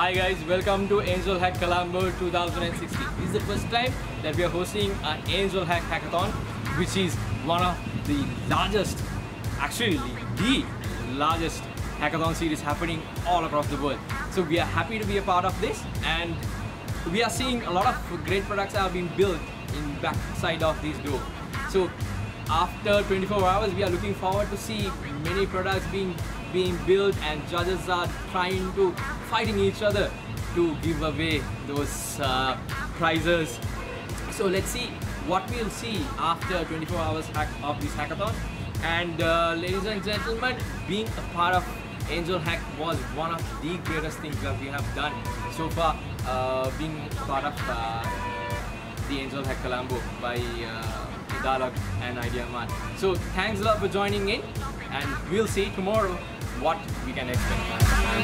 Hi guys, welcome to AngelHack Colombo 2016. This is the first time that we are hosting an AngelHack Hackathon, which is one of the largest, actually the largest hackathon series happening all across the world. So we are happy to be a part of this, and we are seeing a lot of great products that have been built in back side of this door. So after 24 hours, we are looking forward to see many products being built, and judges are fighting each other to give away those prizes. So let's see what we'll see after 24 hours of this hackathon. And ladies and gentlemen, being a part of AngelHack was one of the greatest things that we have done so far, being part of the AngelHack Colombo by Dialog Ideamart. So thanks a lot for joining in, and we'll see tomorrow what we can expect.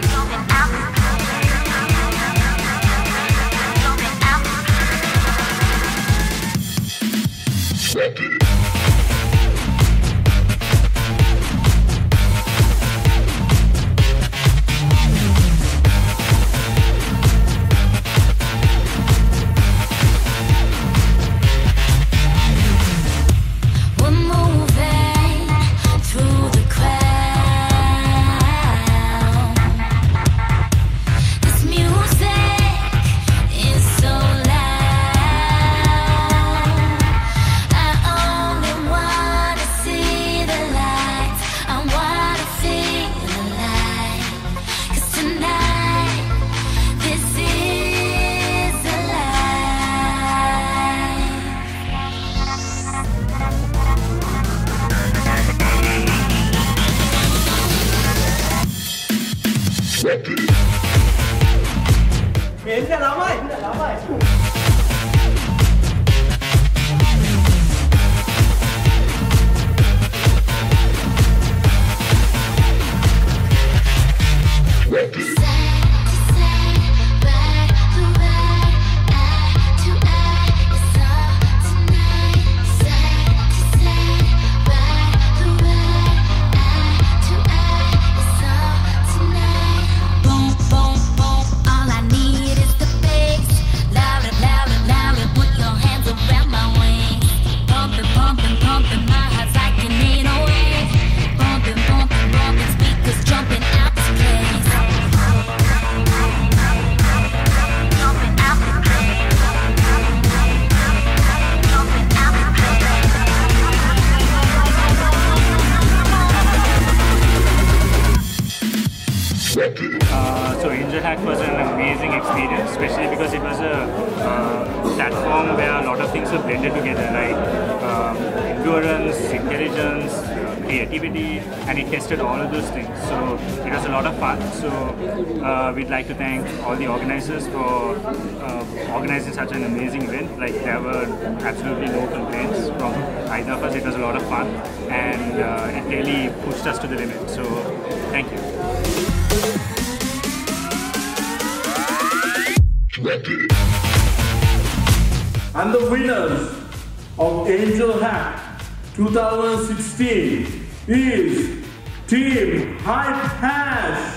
So AngelHack was an amazing experience, especially because it was a platform where a lot of things were blended together, like endurance, intelligence, creativity, and it tested all of those things. So it was a lot of fun. So we'd like to thank all the organizers for organizing such an amazing event. Like, there were absolutely no complaints from either of us. It was a lot of fun, and it really pushed us to the limit. So thank you. And the winners of AngelHack 2016 is Team Hype Hash.